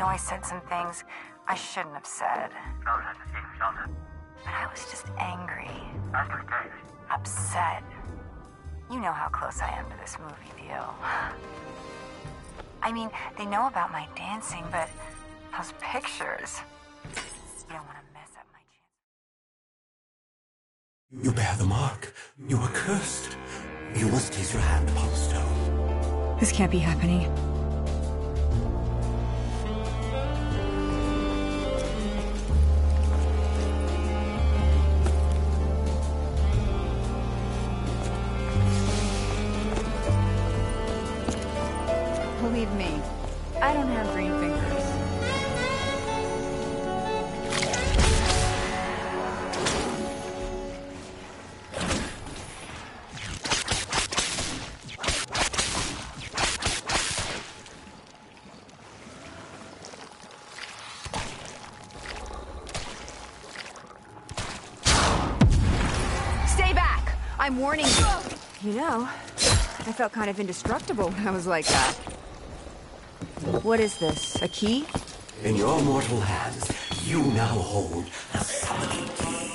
know I said some things I shouldn't have said. But I was just angry. Upset. You know how close I am to this movie deal. I mean, they know about my dancing, but those pictures... I don't want to mess up my chance. You bear the mark. You are cursed. You must place your hand upon the stone. This can't be happening. Believe me, I don't have green fingers. Stay back! I'm warning you. You know, I felt kind of indestructible when I was like that. What is this? A key? In your mortal hands, you now hold the summoning key.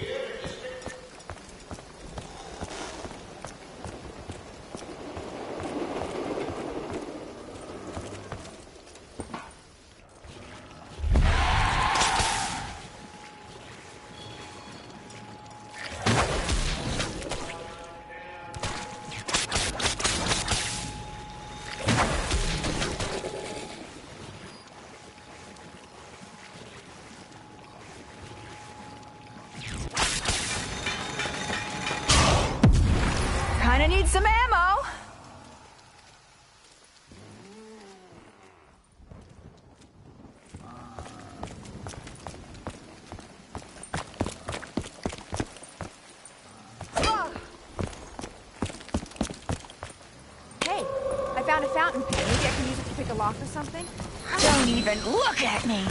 Kinda need some ammo. Hey, I found a fountain pen. Maybe I can use it to pick a lock or something? Don't even look at me!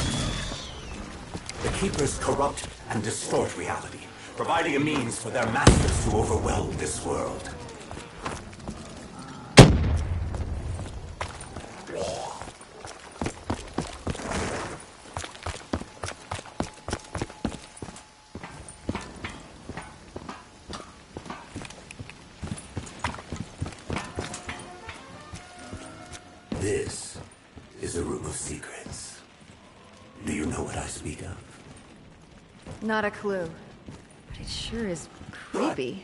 The Keepers corrupt and distort reality, providing a means for their masters to overwhelm this world. This is a room of secrets. Do you know what I speak of? Not a clue. But it sure is creepy.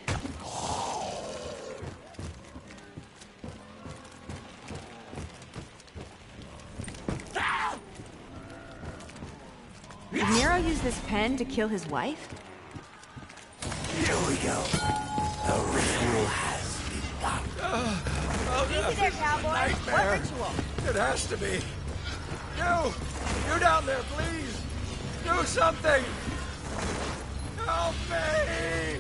Did Nero use this pen to kill his wife? Here we go. The ritual has begun. Easy there, cowboy. What ritual? It has to be. You down there, please. Do something. Help me.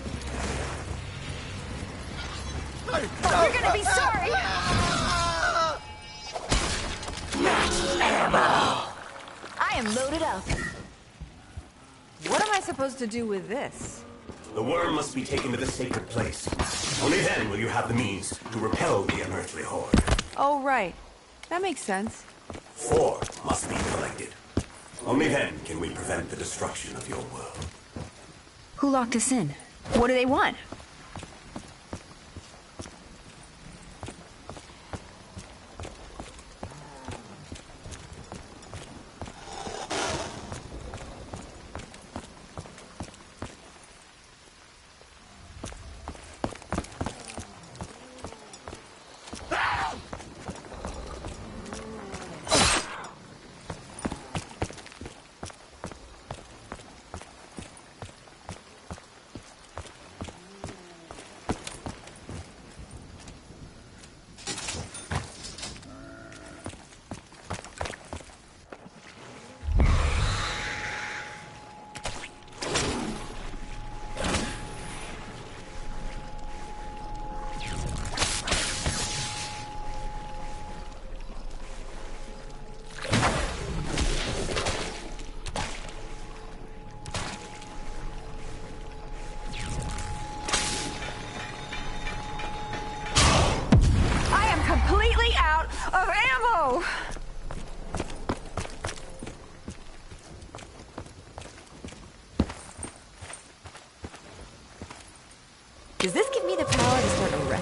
You're gonna be sorry. I am loaded up. What am I supposed to do with this? The worm must be taken to the sacred place. Only then will you have the means to repel the unearthly horde. Oh, right. That makes sense. 4 must be collected. Only then can we prevent the destruction of your world. Who locked us in? What do they want?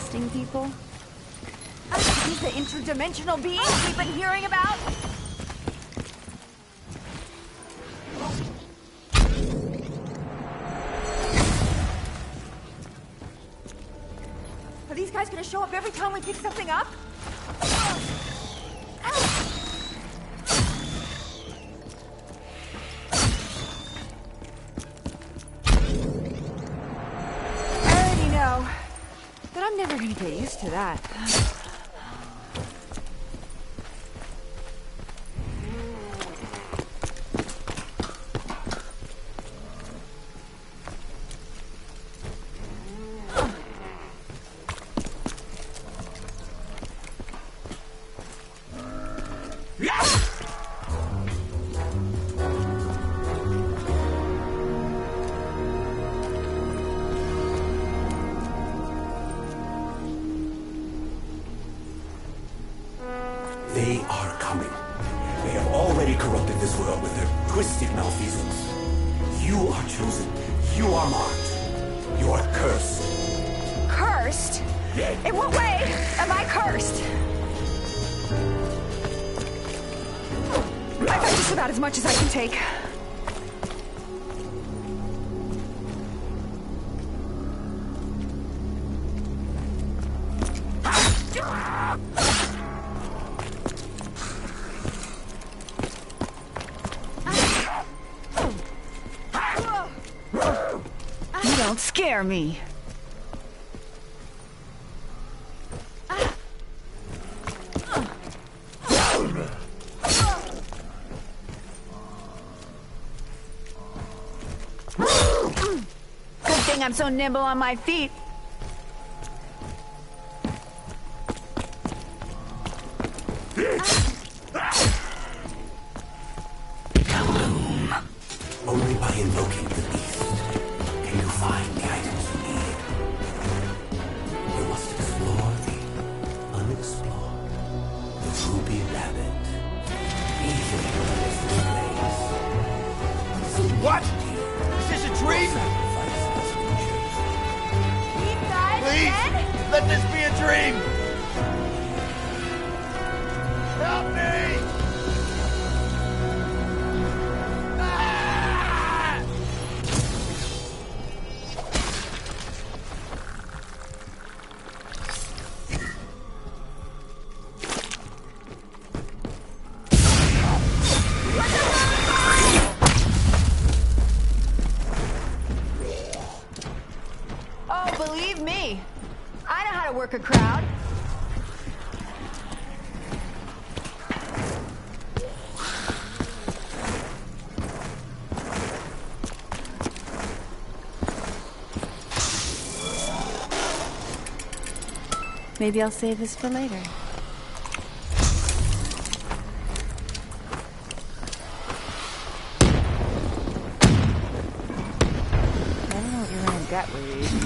testing people? He's the interdimensional being we've been hearing about? Are these guys gonna show up every time we pick something up? But I'm never gonna get used to that. They are coming. They have already corrupted this world with their twisted malfeasance. You are chosen. You are marked. You are cursed. Cursed? In what way am I cursed? I've had just about as much as I can take. Don't scare me. Good thing I'm so nimble on my feet. Only by invoking the beast can you find the items you need. You must explore the unexplored. The ruby rabbit. Easily release this place. What? Is this a dream? Sacrifice has been chosen. You guys Please, again? let this be a dream. Help me! Ah! Oh, believe me, I know how to work a crowd. Maybe I'll save this for later. I don't know what you're gonna get with these.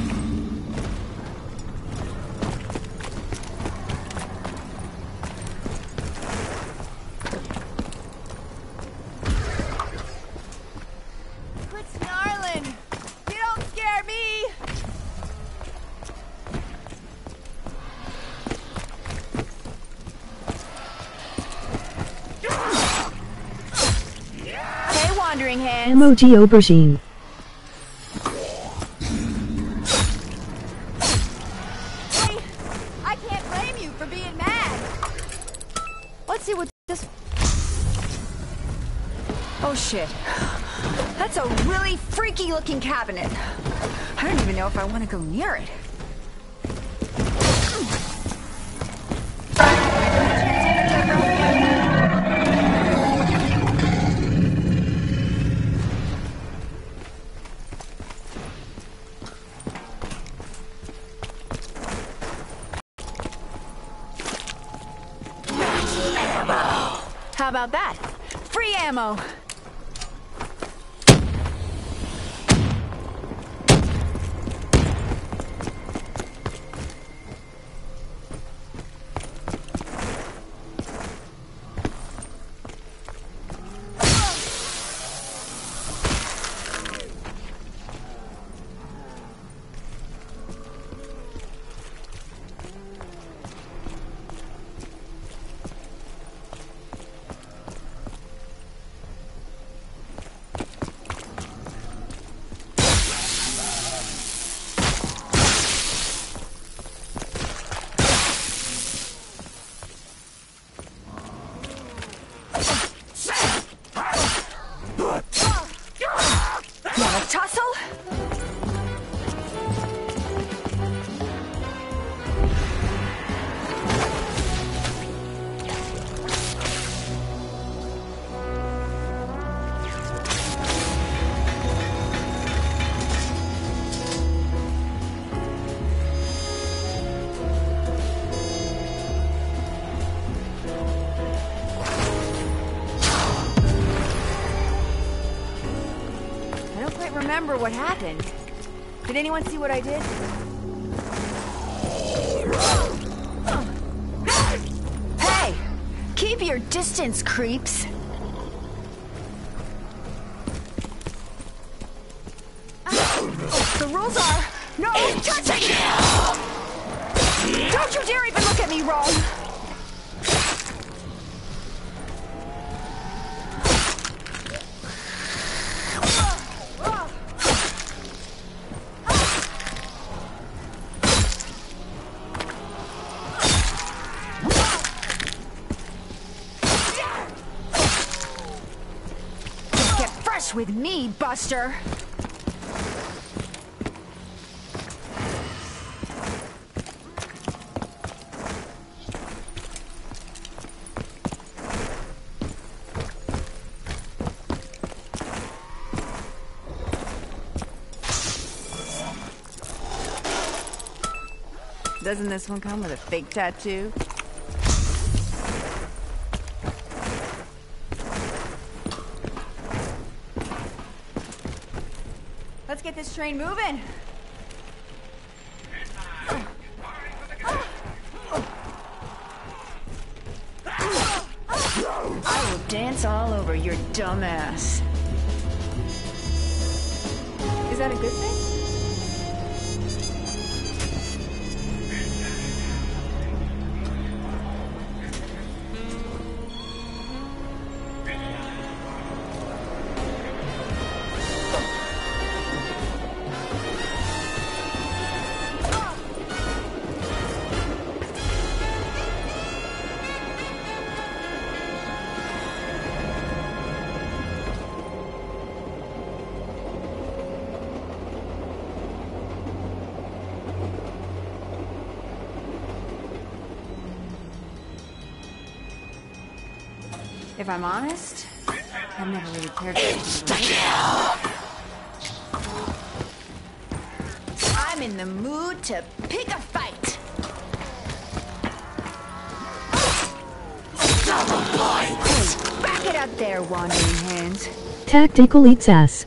Quit snarling! You don't scare me! Hey, wandering hands! Emoji Aubergine. Hey, I can't blame you for being mad. Let's see what this... Oh shit. That's a really freaky looking cabinet. I don't even know if I want to go near it. How about that? Free ammo! can't remember what happened. Did anyone see what I did? Hey! Keep your distance, creeps! The rules are no touching! Don't you dare even look at me wrong! Get fresh with me, Buster! Doesn't this one come with a fake tattoo? Let's get this train moving. I will dance all over your dumb ass. Is that a good thing? If I'm honest, I've never really cared for I'm in the mood to pick a fight. Hey, back it up there, wandering hands. Tactical eats ass.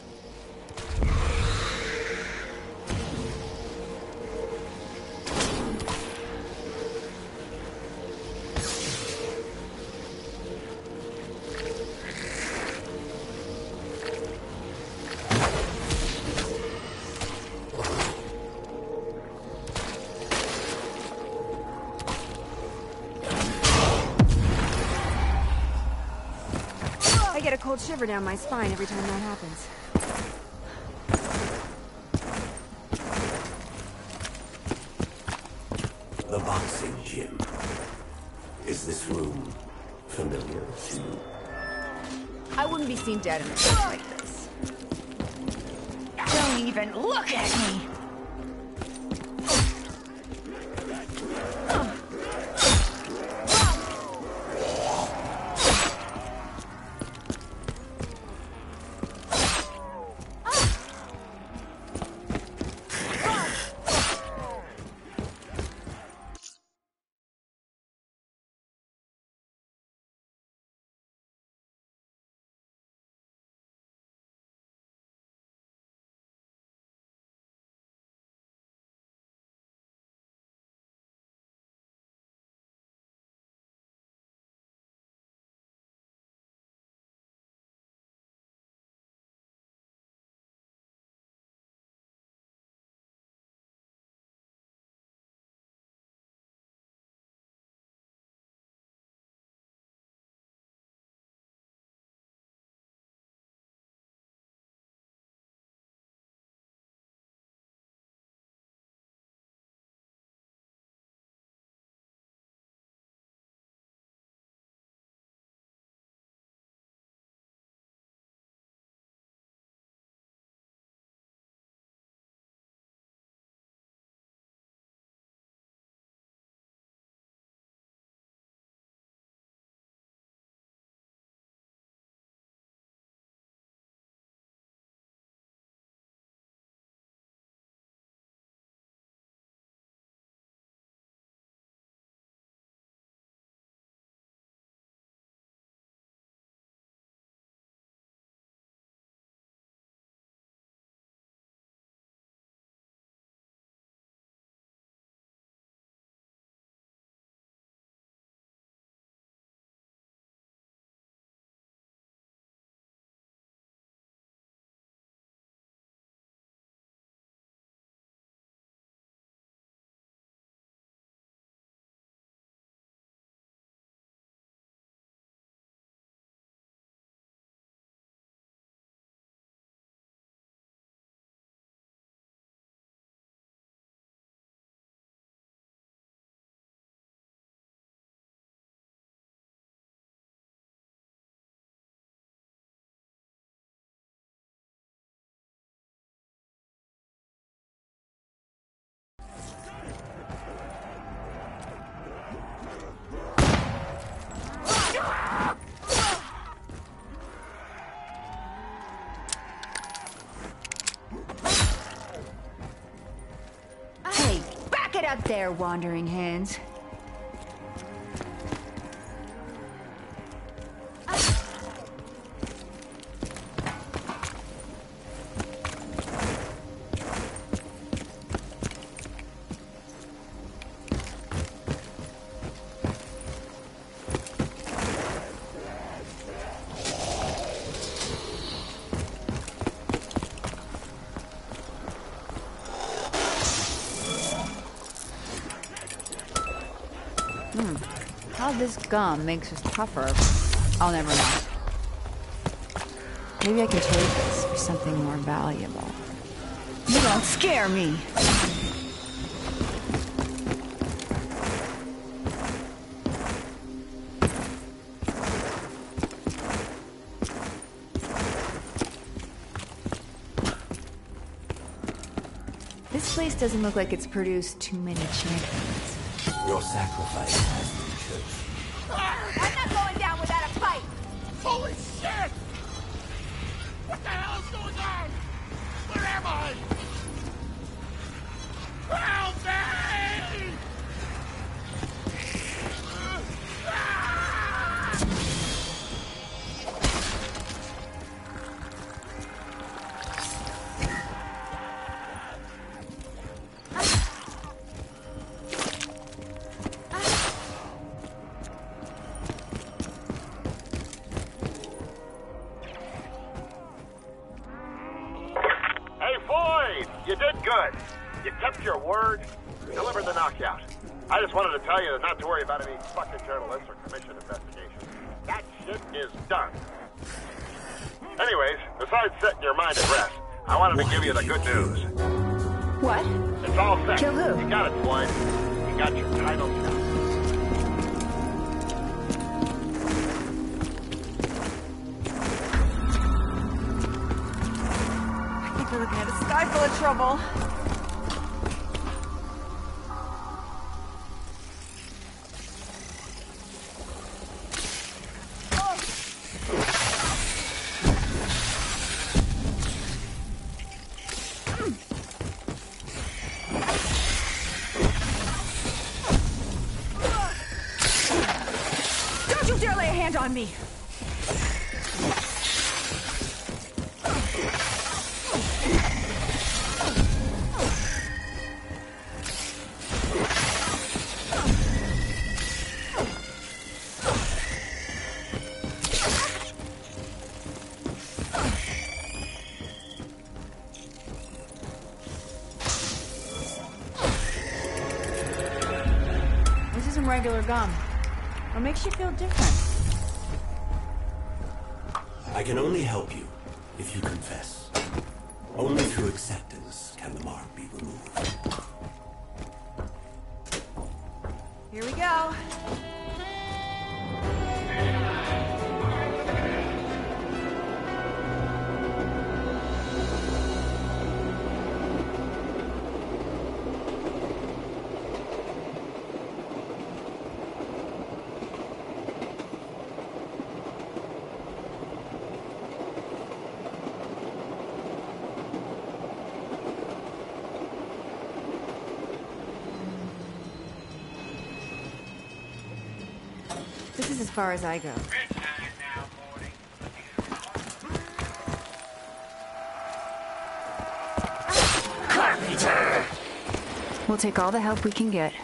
I get a cold shiver down my spine every time that happens. The boxing gym. Is this room familiar to you? I wouldn't be seen dead in a place like this. Don't even look at me. out there, wandering hands. How this gum makes us tougher, I'll never know. Maybe I can trade this for something more valuable. You don't scare me! This place doesn't look like it's produced too many champions. Your sacrifice has been chosen. I'm not going down without a fight! Holy shit! What the hell is going on? Where am I? Help me! You did good. You kept your word, delivered the knockout. I just wanted to tell you not to worry about any fucking journalists or commission investigations. That shit is done. Anyways, besides setting your mind at rest, I wanted to give you the good news. What? It's all set. Kill who? You got it, Floyd. You got your title shot. We're looking at a sky full of trouble. Don't you dare lay a hand on me! This isn't regular gum. What makes you feel different? I can only help you if you confess. Only through acceptance can the mark be removed. Here we go. This is as far as I go. We'll take all the help we can get.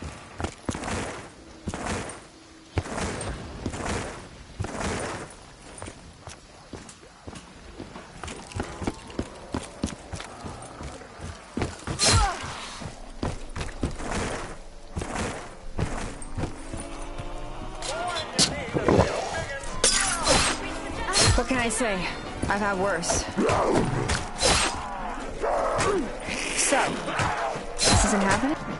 What can I say? I've had worse. So, this isn't happening?